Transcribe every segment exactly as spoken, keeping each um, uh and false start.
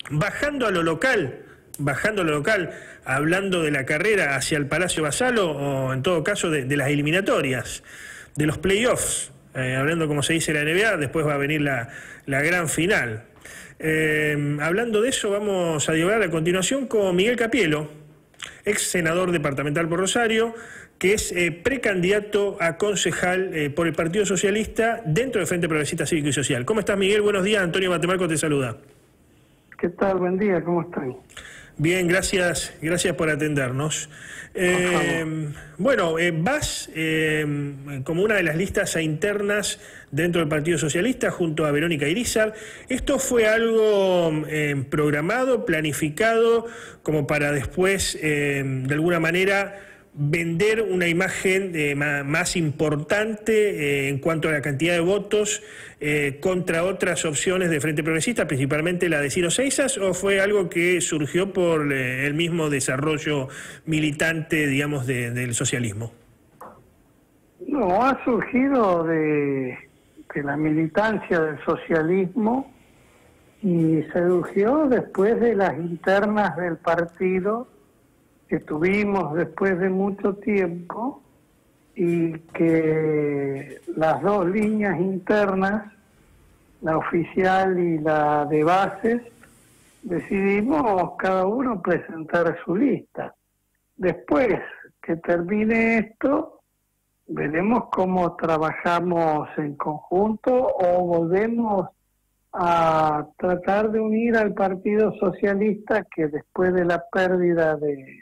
bajando a lo local, bajando a lo local, hablando de la carrera hacia el Palacio Basalo, o en todo caso de, de las eliminatorias, de los playoffs, eh, hablando como se dice en la N B A, después va a venir la, la gran final. Eh, hablando de eso, vamos a dialogar a continuación con Miguel Capielo, ex senador departamental por Rosario, que es eh, precandidato a concejal eh, por el Partido Socialista dentro del Frente Progresista Cívico y Social. ¿Cómo estás, Miguel? Buenos días. Antonio Matemarco te saluda. ¿Qué tal? Buen día. ¿Cómo están? Bien, gracias, gracias por atendernos. Eh, bueno, eh, vas eh, como una de las listas internas dentro del Partido Socialista junto a Verónica Irizar. ¿Esto fue algo eh, programado, planificado, como para después, eh, de alguna manera, vender una imagen eh, más importante eh, en cuanto a la cantidad de votos eh, contra otras opciones de Frente Progresista, principalmente la de Ciro Seixas, o fue algo que surgió por eh, el mismo desarrollo militante, digamos, de, del socialismo? No, ha surgido de, de la militancia del socialismo y surgió después de las internas del partido que tuvimos después de mucho tiempo, y que las dos líneas internas, la oficial y la de bases, decidimos cada uno presentar su lista. Después que termine esto, veremos cómo trabajamos en conjunto o volvemos a tratar de unir al Partido Socialista, que después de la pérdida de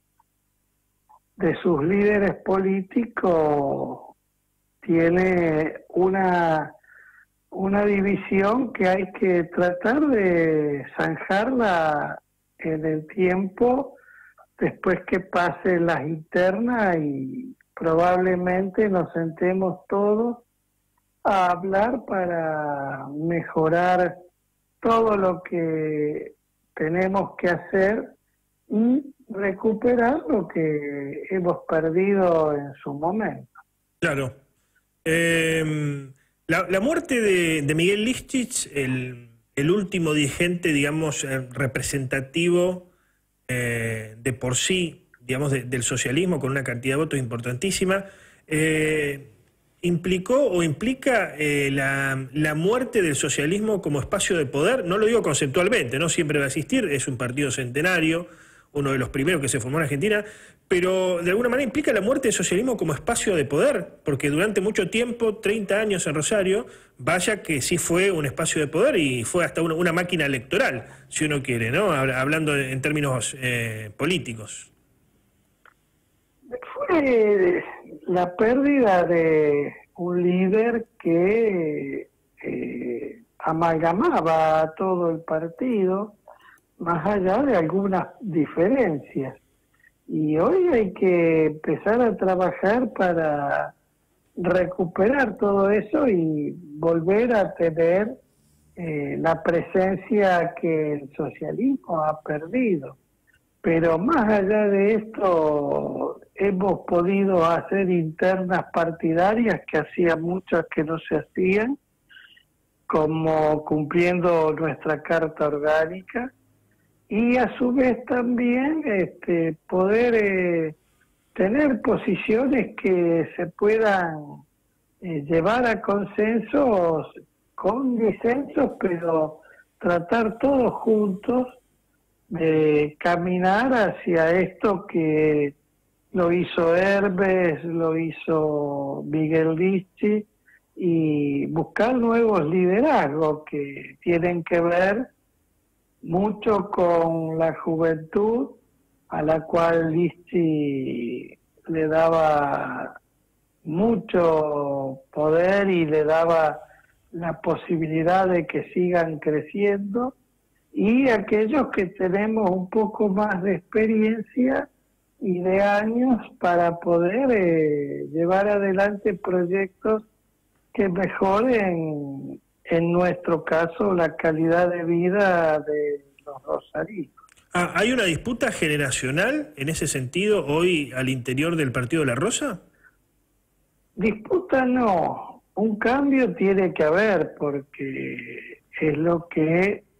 de sus líderes políticos tiene una, una división que hay que tratar de zanjarla en el tiempo después que pasen las internas y probablemente nos sentemos todos a hablar para mejorar todo lo que tenemos que hacer y recuperar lo que hemos perdido en su momento. Claro. Eh, la, la muerte de, de Miguel Lichtich, el, el último dirigente, digamos, representativo eh, de por sí, digamos, de, del socialismo, con una cantidad de votos importantísima, eh, ¿implicó o implica eh, la, la muerte del socialismo como espacio de poder? No lo digo conceptualmente, no siempre va a existir, es un partido centenario, uno de los primeros que se formó en Argentina, pero de alguna manera implica la muerte del socialismo como espacio de poder, porque durante mucho tiempo, treinta años en Rosario, vaya que sí fue un espacio de poder y fue hasta una, una máquina electoral, si uno quiere, ¿no? Hablando en términos eh, políticos. Fue la pérdida de un líder que eh, amalgamaba a todo el partido, más allá de algunas diferencias. Y hoy hay que empezar a trabajar para recuperar todo eso y volver a tener eh, la presencia que el socialismo ha perdido. Pero más allá de esto, hemos podido hacer internas partidarias que hacía muchas que no se hacían, como cumpliendo nuestra carta orgánica, y a su vez también este, poder eh, tener posiciones que se puedan eh, llevar a consensos, con disensos, pero tratar todos juntos de caminar hacia esto que lo hizo Herbes, lo hizo Miguel Lichtich, y buscar nuevos liderazgos que tienen que ver mucho con la juventud, a la cual Lichtich le daba mucho poder y le daba la posibilidad de que sigan creciendo, y aquellos que tenemos un poco más de experiencia y de años para poder eh, llevar adelante proyectos que mejoren, en nuestro caso, la calidad de vida de los rosarinos. Ah, ¿hay una disputa generacional en ese sentido hoy al interior del Partido de la Rosa? Disputa no, un cambio tiene que haber, porque es lo que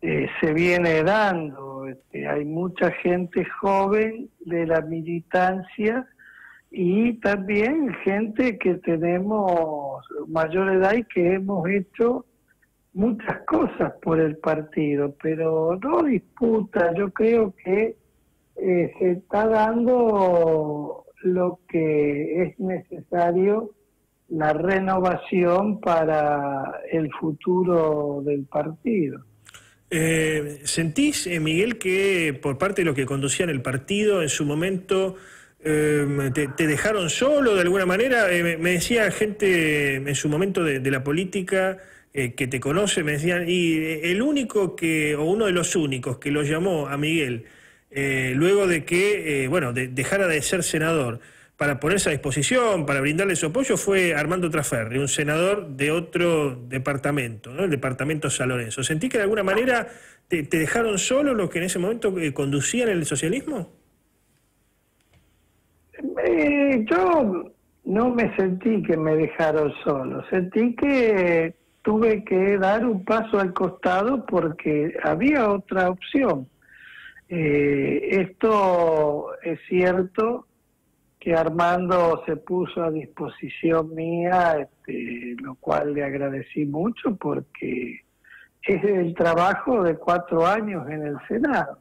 eh, se viene dando. Este, hay mucha gente joven de la militancia y también gente que tenemos mayor edad y que hemos hecho muchas cosas por el partido, pero no disputa. Yo creo que eh, se está dando lo que es necesario, la renovación para el futuro del partido. Eh, ¿Sentís, eh, Miguel, que por parte de los que conducían el partido en su momento eh, te, te dejaron solo de alguna manera? Eh, me, me decía gente en su momento de, de la política eh, que te conoce, me decían, y el único que, o uno de los únicos que lo llamó a Miguel eh, luego de que, eh, bueno, de, dejara de ser senador, para ponerse a disposición, para brindarle su apoyo, fue Armando Trasferri, un senador de otro departamento, ¿no? El departamento San Lorenzo. ¿Sentí que de alguna manera te, te dejaron solo los que en ese momento eh, conducían el socialismo? Eh, yo no me sentí que me dejaron solo, sentí que tuve que dar un paso al costado porque había otra opción. Eh, esto es cierto que Armando se puso a disposición mía, este, lo cual le agradecí mucho porque es el trabajo de cuatro años en el Senado.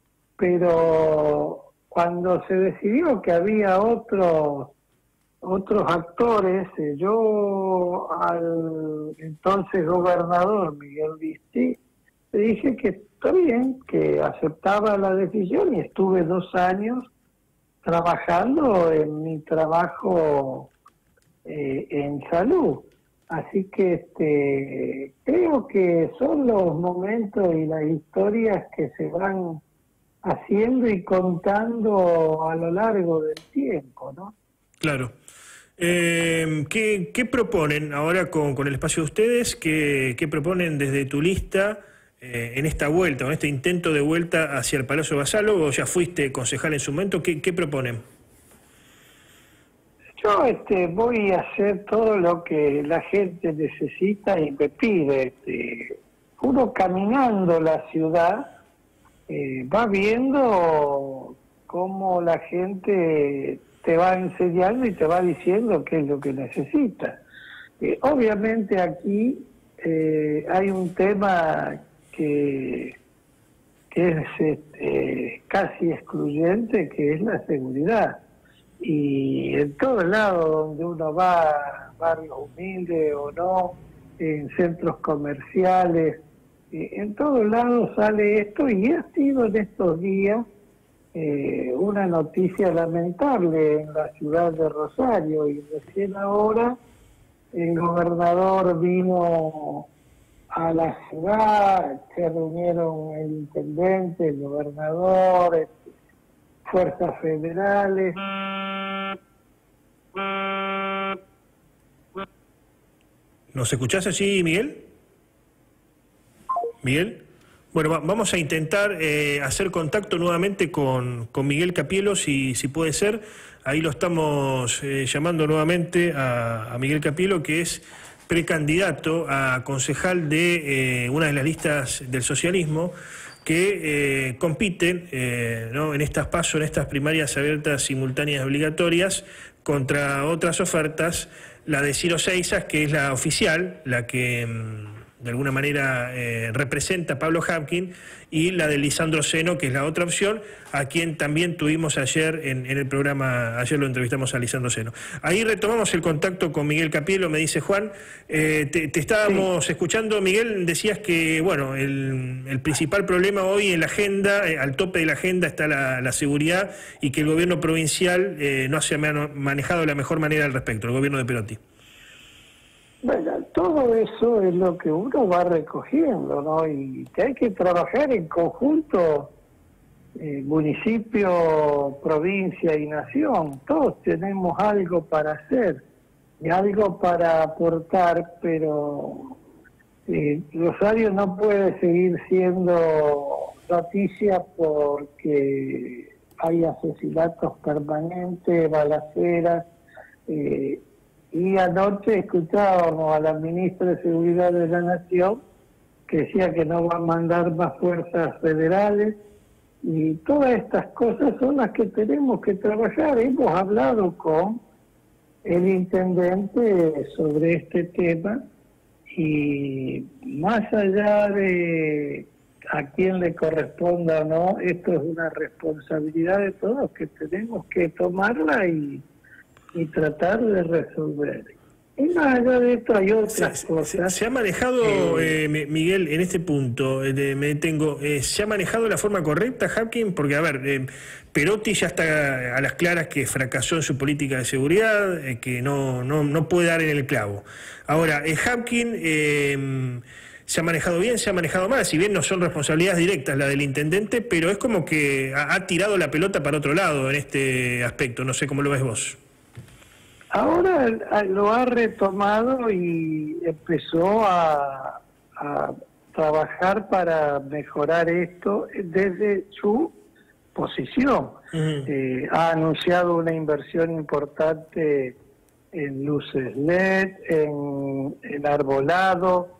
Pero cuando se decidió que había otros otros actores, eh, yo al entonces gobernador Miguel Lichtich le dije que está bien, que aceptaba la decisión, y estuve dos años trabajando en mi trabajo eh, en salud. Así que este, creo que son los momentos y las historias que se van haciendo y contando a lo largo del tiempo, ¿no? Claro. Eh, ¿qué, ¿Qué proponen ahora con, con el espacio de ustedes? ¿Qué, qué proponen desde tu lista eh, en esta vuelta, en este intento de vuelta hacia el Palacio Basalo? ¿O ya fuiste concejal en su momento? ¿Qué, qué proponen? Yo este, voy a hacer todo lo que la gente necesita y me pide. Este, uno caminando la ciudad eh, va viendo cómo la gente te va enseñando y te va diciendo qué es lo que necesita. Eh, obviamente aquí eh, hay un tema que, que es este, casi excluyente, que es la seguridad. Y en todo lado donde uno va, barrios humildes o no, en centros comerciales, eh, en todos lados sale esto, y ha sido en estos días eh, una noticia lamentable en la ciudad de Rosario, y recién ahora el gobernador vino a la ciudad, se reunieron el intendente, el gobernador, este, fuerzas federales. ¿Nos escuchás allí, Miguel? ¿Miguel? Bueno, va, vamos a intentar eh, hacer contacto nuevamente con, con Miguel Capielo, si, si puede ser. Ahí lo estamos eh, llamando nuevamente a, a Miguel Capielo, que es precandidato a concejal de eh, una de las listas del socialismo, que eh, compiten eh, ¿no? en estas PASO, en estas primarias abiertas, simultáneas, obligatorias, contra otras ofertas, la de Ciro Seixas, que es la oficial, la que de alguna manera eh, representa a Pablo Habkin, y la de Lisandro Seno, que es la otra opción, a quien también tuvimos ayer en, en el programa, ayer lo entrevistamos a Lisandro Seno. Ahí retomamos el contacto con Miguel Capielo, me dice Juan. Eh, te, te estábamos sí. escuchando, Miguel, decías que bueno, el, el principal problema hoy en la agenda, eh, al tope de la agenda está la, la seguridad, y que el gobierno provincial eh, no se ha manejado de la mejor manera al respecto, el gobierno de Perotti. Bueno, todo eso es lo que uno va recogiendo, ¿no? Y que hay que trabajar en conjunto, eh, municipio, provincia y nación. Todos tenemos algo para hacer y algo para aportar, pero eh, Rosario no puede seguir siendo noticia porque hay asesinatos permanentes, balaceras, eh, y anoche escuchábamos a la ministra de Seguridad de la Nación que decía que no va a mandar más fuerzas federales, y todas estas cosas son las que tenemos que trabajar. Hemos hablado con el intendente sobre este tema, y más allá de a quién le corresponda o no, esto es una responsabilidad de todos que tenemos que tomarla y, y tratar de resolver. Y más allá de esto hay otras se, cosas. Se, se ha manejado, eh, Miguel, en este punto, eh, me detengo, eh, ¿se ha manejado de la forma correcta, Hapkin? Porque, a ver, eh, Perotti ya está a las claras que fracasó en su política de seguridad, eh, que no, no, no puede dar en el clavo. Ahora, eh, Hapkin eh, se ha manejado bien, se ha manejado mal, si bien no son responsabilidades directas la del intendente, pero es como que ha, ha tirado la pelota para otro lado en este aspecto. No sé cómo lo ves vos. Ahora lo ha retomado y empezó a, a trabajar para mejorar esto desde su posición. Uh-huh. Eh, ha anunciado una inversión importante en luces L E D, en, en arbolado,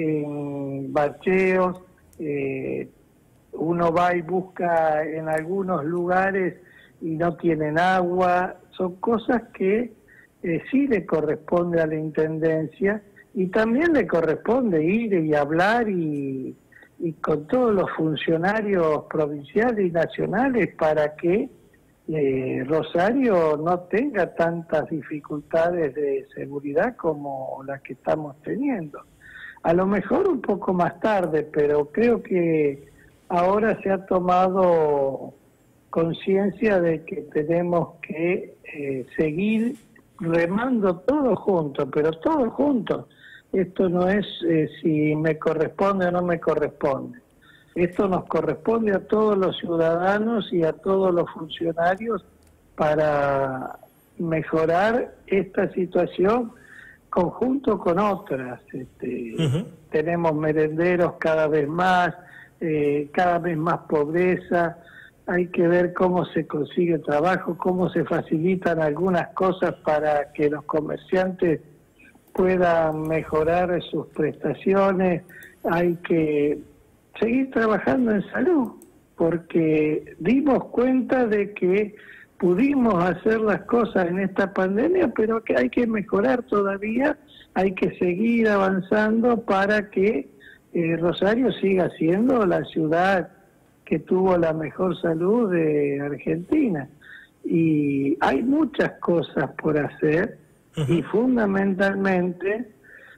en bacheos. Eh, uno va y busca en algunos lugares y no tienen agua. Son cosas que Eh, sí le corresponde a la Intendencia, y también le corresponde ir y hablar y, y con todos los funcionarios provinciales y nacionales para que eh, Rosario no tenga tantas dificultades de seguridad como las que estamos teniendo. A lo mejor un poco más tarde, pero creo que ahora se ha tomado conciencia de que tenemos que eh, seguir remando todos juntos, pero todos juntos. Esto no es eh, si me corresponde o no me corresponde. Esto nos corresponde a todos los ciudadanos y a todos los funcionarios para mejorar esta situación conjunto con otras. Este, uh-huh. Tenemos merenderos cada vez más, eh, cada vez más pobreza. Hay que ver cómo se consigue trabajo, cómo se facilitan algunas cosas para que los comerciantes puedan mejorar sus prestaciones. Hay que seguir trabajando en salud, porque dimos cuenta de que pudimos hacer las cosas en esta pandemia, pero que hay que mejorar todavía, hay que seguir avanzando para que eh, Rosario siga siendo la ciudad que tuvo la mejor salud de Argentina. Y hay muchas cosas por hacer, uh-huh. y fundamentalmente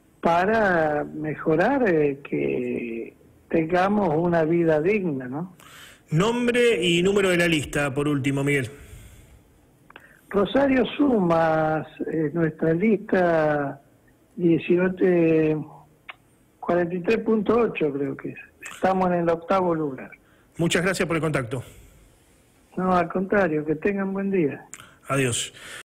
para mejorar eh, que tengamos una vida digna, ¿no? Nombre y número de la lista, por último, Miguel. Rosario Sumas, eh, nuestra lista dieciocho, cuarenta y tres punto ocho creo que es. Estamos en el octavo lugar. Muchas gracias por el contacto. No, al contrario, que tengan buen día. Adiós.